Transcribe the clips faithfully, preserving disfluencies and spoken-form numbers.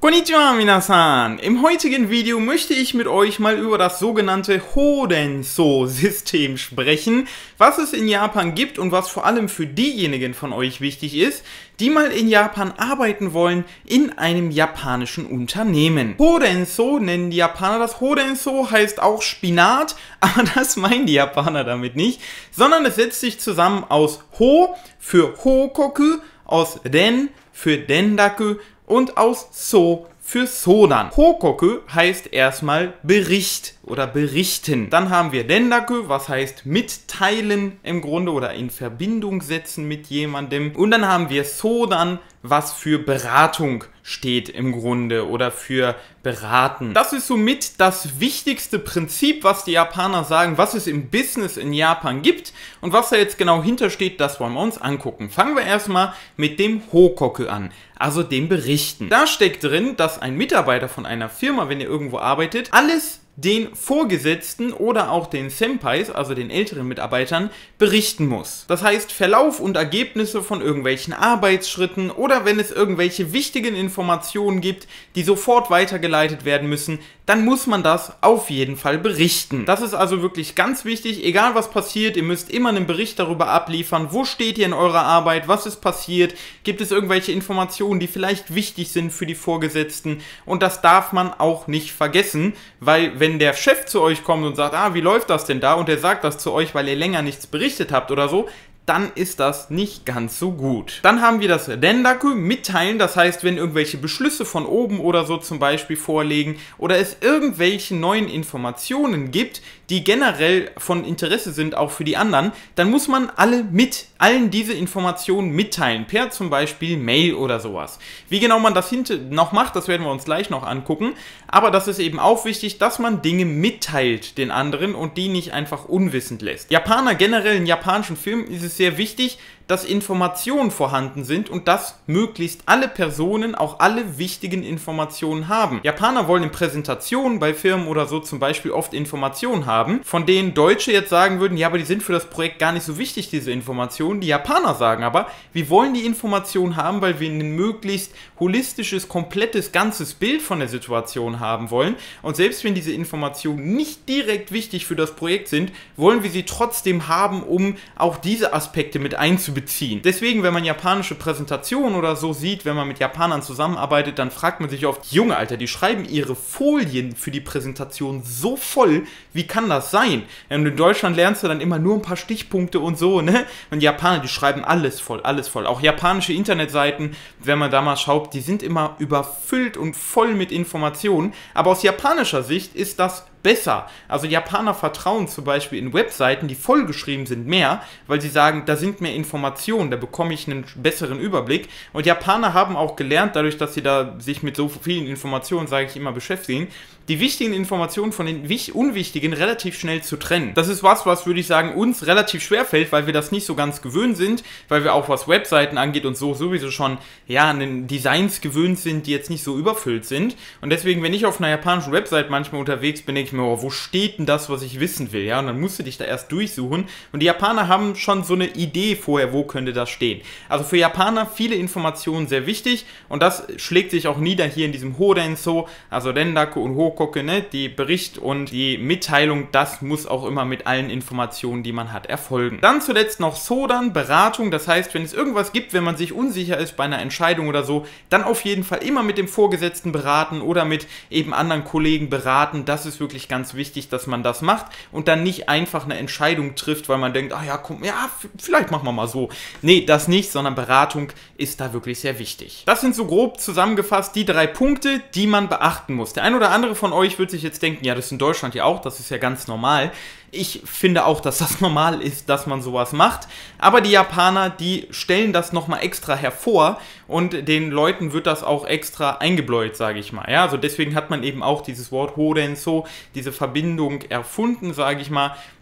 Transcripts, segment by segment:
Konnichiwa minasan! Im heutigen Video möchte ich mit euch mal über das sogenannte Hodenso-System sprechen, was es in Japan gibt und was vor allem für diejenigen von euch wichtig ist, die mal in Japan arbeiten wollen in einem japanischen Unternehmen. Hodenso nennen die Japaner das. Hodenso heißt auch Spinat, aber das meinen die Japaner damit nicht, sondern es setzt sich zusammen aus Ho für Hokoku, aus Den für Dendaku und aus So für Sodan. Hokoku heißt erstmal Bericht oder berichten. Dann haben wir Dendaku, was heißt mitteilen im Grunde oder in Verbindung setzen mit jemandem. Und dann haben wir Sodan, was für Beratung steht im Grunde oder für beraten. Das ist somit das wichtigste Prinzip, was die Japaner sagen, was es im Business in Japan gibt und was da jetzt genau hintersteht, das wollen wir uns angucken. Fangen wir erstmal mit dem Hokoku an, also dem Berichten. Da steckt drin, dass ein Mitarbeiter von einer Firma, wenn ihr irgendwo arbeitet, alles den Vorgesetzten oder auch den Senpais, also den älteren Mitarbeitern, berichten muss. Das heißt, Verlauf und Ergebnisse von irgendwelchen Arbeitsschritten oder wenn es irgendwelche wichtigen Informationen gibt, die sofort weitergeleitet werden müssen, dann muss man das auf jeden Fall berichten. Das ist also wirklich ganz wichtig, egal was passiert, ihr müsst immer einen Bericht darüber abliefern, wo steht ihr in eurer Arbeit, was ist passiert, gibt es irgendwelche Informationen, die vielleicht wichtig sind für die Vorgesetzten und das darf man auch nicht vergessen, weil wenn der Chef zu euch kommt und sagt, ah, wie läuft das denn da und er sagt das zu euch, weil ihr länger nichts berichtet habt oder so, dann ist das nicht ganz so gut. Dann haben wir das Dendaku, mitteilen, das heißt, wenn irgendwelche Beschlüsse von oben oder so zum Beispiel vorliegen oder es irgendwelche neuen Informationen gibt, die generell von Interesse sind, auch für die anderen, dann muss man alle mit, allen diese Informationen mitteilen, per zum Beispiel Mail oder sowas. Wie genau man das hinten noch macht, das werden wir uns gleich noch angucken, aber das ist eben auch wichtig, dass man Dinge mitteilt den anderen und die nicht einfach unwissend lässt. Japaner generell in japanischen Filmen ist es sehr wichtig, dass Informationen vorhanden sind und dass möglichst alle Personen auch alle wichtigen Informationen haben. Japaner wollen in Präsentationen bei Firmen oder so zum Beispiel oft Informationen haben, von denen Deutsche jetzt sagen würden, ja, aber die sind für das Projekt gar nicht so wichtig, diese Informationen. Die Japaner sagen aber, wir wollen die Informationen haben, weil wir ein möglichst holistisches, komplettes, ganzes Bild von der Situation haben wollen. Und selbst wenn diese Informationen nicht direkt wichtig für das Projekt sind, wollen wir sie trotzdem haben, um auch diese Aspekte mit einzubeziehen. Beziehen. Deswegen, wenn man japanische Präsentationen oder so sieht, wenn man mit Japanern zusammenarbeitet, dann fragt man sich oft, Junge, Alter, die schreiben ihre Folien für die Präsentation so voll, wie kann das sein? Und in Deutschland lernst du dann immer nur ein paar Stichpunkte und so, ne? Und die Japaner, die schreiben alles voll, alles voll. Auch japanische Internetseiten, wenn man da mal schaut, die sind immer überfüllt und voll mit Informationen, aber aus japanischer Sicht ist das besser. Also Japaner vertrauen zum Beispiel in Webseiten, die vollgeschrieben sind, mehr, weil sie sagen, da sind mehr Informationen, da bekomme ich einen besseren Überblick. Und Japaner haben auch gelernt, dadurch, dass sie da sich mit so vielen Informationen, sage ich immer, beschäftigen, die wichtigen Informationen von den unwichtigen relativ schnell zu trennen. Das ist was, was, würde ich sagen, uns relativ schwer fällt, weil wir das nicht so ganz gewöhnt sind, weil wir auch, was Webseiten angeht und so, sowieso schon, ja, an den Designs gewöhnt sind, die jetzt nicht so überfüllt sind. Und deswegen, wenn ich auf einer japanischen Website manchmal unterwegs bin, denke ich mir, oh, wo steht denn das, was ich wissen will, ja? Und dann musst du dich da erst durchsuchen. Und die Japaner haben schon so eine Idee vorher, wo könnte das stehen. Also für Japaner viele Informationen sehr wichtig und das schlägt sich auch nieder hier in diesem Hodenso, also Dendaku und Hokoku. Ne? Die Bericht und die Mitteilung, das muss auch immer mit allen Informationen, die man hat, erfolgen. Dann zuletzt noch Sodan, Beratung, das heißt, wenn es irgendwas gibt, wenn man sich unsicher ist bei einer Entscheidung oder so, dann auf jeden Fall immer mit dem Vorgesetzten beraten oder mit eben anderen Kollegen beraten. Das ist wirklich ganz wichtig, dass man das macht und dann nicht einfach eine Entscheidung trifft, weil man denkt, ah ja, komm, ja, vielleicht machen wir mal so. Nee, das nicht, sondern Beratung ist da wirklich sehr wichtig. Das sind so grob zusammengefasst die drei Punkte, die man beachten muss. Der ein oder andere von euch wird sich jetzt denken, ja, das ist in Deutschland ja auch, das ist ja ganz normal. Ich finde auch, dass das normal ist, dass man sowas macht, aber die Japaner, die stellen das nochmal extra hervor und den Leuten wird das auch extra eingebläut, sage ich mal. Ja, also deswegen hat man eben auch dieses Wort Hodenso, diese Verbindung erfunden, sage ich mal,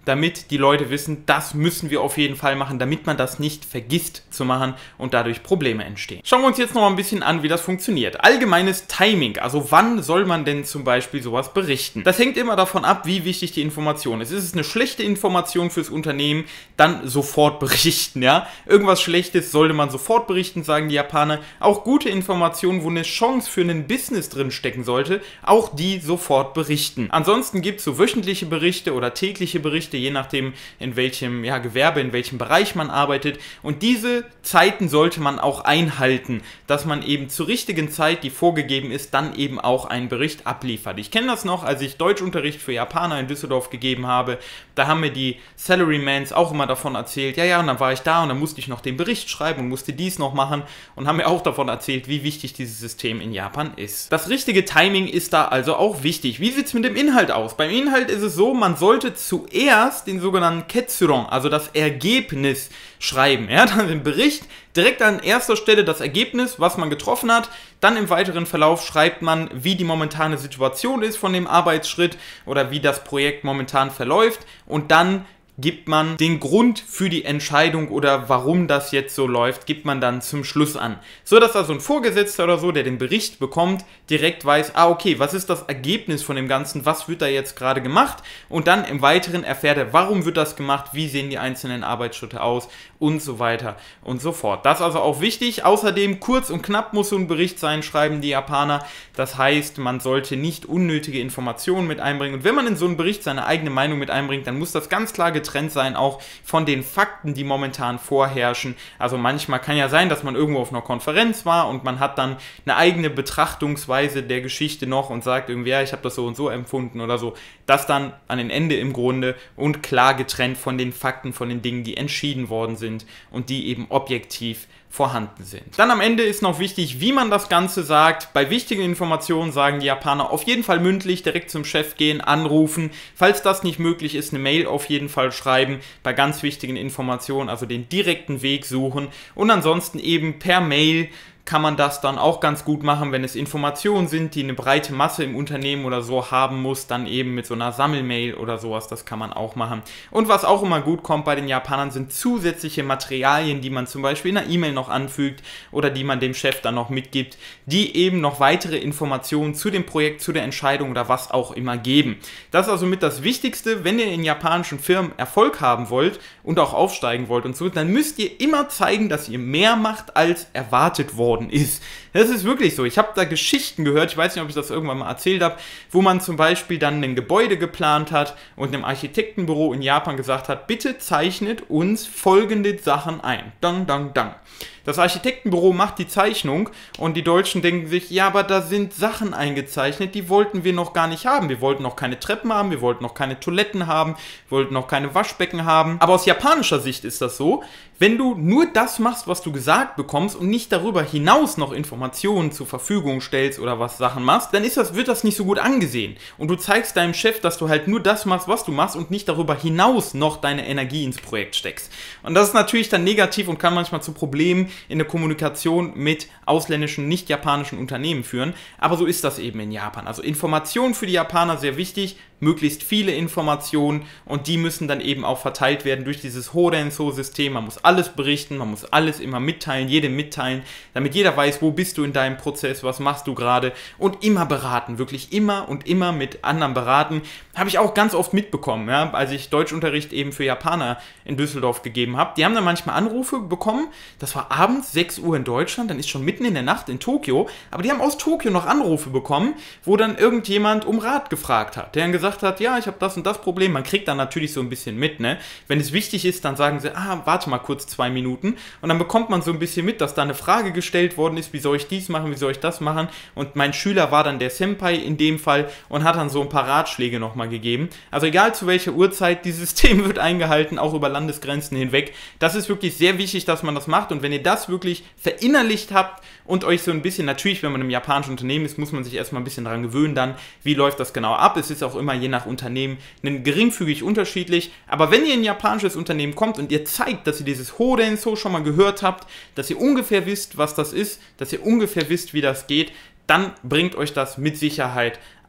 damit die Leute wissen, das müssen wir auf jeden Fall machen, damit man das nicht vergisst zu machen und dadurch Probleme entstehen. Schauen wir uns jetzt noch mal ein bisschen an, wie das funktioniert. Allgemeines Timing, also wann soll man denn zum Beispiel sowas berichten? Das hängt immer davon ab, wie wichtig die Information ist. Ist es eine schlechte Information fürs Unternehmen, dann sofort berichten, ja? Irgendwas Schlechtes sollte man sofort berichten, sagen die Japaner. Auch gute Informationen, wo eine Chance für ein Business drin stecken sollte, auch die sofort berichten. Ansonsten gibt es so wöchentliche Berichte oder tägliche Berichte, je nachdem in welchem ja, Gewerbe, in welchem Bereich man arbeitet, und diese Zeiten sollte man auch einhalten, dass man eben zur richtigen Zeit, die vorgegeben ist, dann eben auch einen Bericht abliefert. Ich kenne das noch, als ich Deutschunterricht für Japaner in Düsseldorf gegeben habe, da haben mir die Salarymans auch immer davon erzählt, ja, ja, und dann war ich da und dann musste ich noch den Bericht schreiben und musste dies noch machen und haben mir auch davon erzählt, wie wichtig dieses System in Japan ist. Das richtige Timing ist da also auch wichtig. Wie sieht es mit dem Inhalt aus? Beim Inhalt ist es so, man sollte zuerst den sogenannten Ketsuron, also das Ergebnis, schreiben. Ja, dann im Bericht direkt an erster Stelle das Ergebnis, was man getroffen hat. Dann im weiteren Verlauf schreibt man, wie die momentane Situation ist von dem Arbeitsschritt oder wie das Projekt momentan verläuft, und dann gibt man den Grund für die Entscheidung oder warum das jetzt so läuft, gibt man dann zum Schluss an. So dass also ein Vorgesetzter oder so, der den Bericht bekommt, direkt weiß, ah okay, was ist das Ergebnis von dem Ganzen, was wird da jetzt gerade gemacht, und dann im Weiteren erfährt er, warum wird das gemacht, wie sehen die einzelnen Arbeitsschritte aus und so weiter und so fort. Das ist also auch wichtig. Außerdem kurz und knapp muss so ein Bericht sein, schreiben die Japaner. Das heißt, man sollte nicht unnötige Informationen mit einbringen, und wenn man in so einen Bericht seine eigene Meinung mit einbringt, dann muss das ganz klar getrennt sein, auch von den Fakten, die momentan vorherrschen. Also manchmal kann ja sein, dass man irgendwo auf einer Konferenz war und man hat dann eine eigene Betrachtungsweise der Geschichte noch und sagt irgendwie, ja, ich habe das so und so empfunden oder so. Das dann an den Ende im Grunde und klar getrennt von den Fakten, von den Dingen, die entschieden worden sind und die eben objektiv vorhanden sind. Dann am Ende ist noch wichtig, wie man das Ganze sagt. Bei wichtigen Informationen sagen die Japaner auf jeden Fall mündlich, direkt zum Chef gehen, anrufen. Falls das nicht möglich ist, eine Mail auf jeden Fall schreiben. Bei ganz wichtigen Informationen also den direkten Weg suchen, und ansonsten eben per Mail kann man das dann auch ganz gut machen, wenn es Informationen sind, die eine breite Masse im Unternehmen oder so haben muss, dann eben mit so einer Sammelmail oder sowas, das kann man auch machen. Und was auch immer gut kommt bei den Japanern, sind zusätzliche Materialien, die man zum Beispiel in einer E-Mail noch anfügt oder die man dem Chef dann noch mitgibt, die eben noch weitere Informationen zu dem Projekt, zu der Entscheidung oder was auch immer geben. Das ist also mit das Wichtigste, wenn ihr in japanischen Firmen Erfolg haben wollt und auch aufsteigen wollt und so, dann müsst ihr immer zeigen, dass ihr mehr macht, als erwartet worden ist. Das ist wirklich so. Ich habe da Geschichten gehört, ich weiß nicht, ob ich das irgendwann mal erzählt habe, wo man zum Beispiel dann ein Gebäude geplant hat und einem Architektenbüro in Japan gesagt hat, bitte zeichnet uns folgende Sachen ein. Dang, dang, dang. Das Architektenbüro macht die Zeichnung und die Deutschen denken sich, ja, aber da sind Sachen eingezeichnet, die wollten wir noch gar nicht haben. Wir wollten noch keine Treppen haben, wir wollten noch keine Toiletten haben, wir wollten noch keine Waschbecken haben. Aber aus japanischer Sicht ist das so, wenn du nur das machst, was du gesagt bekommst und nicht darüber hinaus noch Informationen zur Verfügung stellst oder was Sachen machst, dann ist das, wird das nicht so gut angesehen. Und du zeigst deinem Chef, dass du halt nur das machst, was du machst und nicht darüber hinaus noch deine Energie ins Projekt steckst. Und das ist natürlich dann negativ und kann manchmal zu Problemen in der Kommunikation mit ausländischen, nicht japanischen Unternehmen führen. Aber so ist das eben in Japan. Also Informationen für die Japaner sehr wichtig, möglichst viele Informationen, und die müssen dann eben auch verteilt werden durch dieses Horenso-System. Man muss alles berichten, man muss alles immer mitteilen, jedem mitteilen, damit jeder weiß, wo bist du in deinem Prozess, was machst du gerade, und immer beraten, wirklich immer und immer mit anderen beraten. Habe ich auch ganz oft mitbekommen, ja, als ich Deutschunterricht eben für Japaner in Düsseldorf gegeben habe. Die haben dann manchmal Anrufe bekommen, das war abends sechs Uhr in Deutschland, dann ist schon mitten in der Nacht in Tokio, aber die haben aus Tokio noch Anrufe bekommen, wo dann irgendjemand um Rat gefragt hat, der dann gesagt hat, ja, ich habe das und das Problem. Man kriegt dann natürlich so ein bisschen mit, ne? Wenn es wichtig ist, dann sagen sie, ah, warte mal kurz zwei Minuten, und dann bekommt man so ein bisschen mit, dass da eine Frage gestellt worden ist, wie soll ich dies machen, wie soll ich das machen, und mein Schüler war dann der Senpai in dem Fall und hat dann so ein paar Ratschläge nochmal gegeben. Also egal zu welcher Uhrzeit, dieses System wird eingehalten, auch über Landesgrenzen hinweg. Das ist wirklich sehr wichtig, dass man das macht, und wenn ihr das wirklich verinnerlicht habt und euch so ein bisschen, natürlich, wenn man im japanischen Unternehmen ist, muss man sich erstmal ein bisschen daran gewöhnen dann, wie läuft das genau ab. Es ist auch immer je nach Unternehmen geringfügig unterschiedlich, aber wenn ihr in ein japanisches Unternehmen kommt und ihr zeigt, dass ihr dieses Horenso schon mal gehört habt, dass ihr ungefähr wisst, was das ist, dass ihr ungefähr wisst, wie das geht, dann bringt euch das mit Sicherheit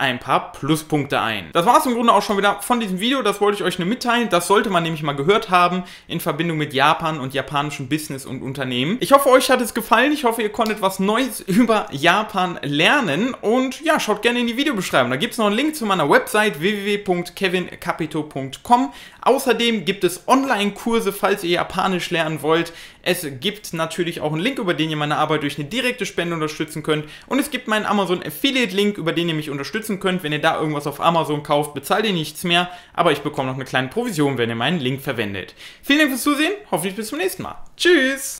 ein paar Pluspunkte ein. Das war es im Grunde auch schon wieder von diesem Video, das wollte ich euch nur mitteilen. Das sollte man nämlich mal gehört haben in Verbindung mit Japan und japanischem Business und Unternehmen. Ich hoffe, euch hat es gefallen. Ich hoffe, ihr konntet was Neues über Japan lernen und ja, schaut gerne in die Videobeschreibung. Da gibt es noch einen Link zu meiner Website w w w punkt kevin capito punkt com. Außerdem gibt es Online-Kurse, falls ihr Japanisch lernen wollt. Es gibt natürlich auch einen Link, über den ihr meine Arbeit durch eine direkte Spende unterstützen könnt. Und es gibt meinen Amazon Affiliate-Link, über den ihr mich unterstützen könnt. Wenn ihr da irgendwas auf Amazon kauft, bezahlt ihr nichts mehr. Aber ich bekomme noch eine kleine Provision, wenn ihr meinen Link verwendet. Vielen Dank fürs Zusehen. Hoffentlich bis zum nächsten Mal. Tschüss!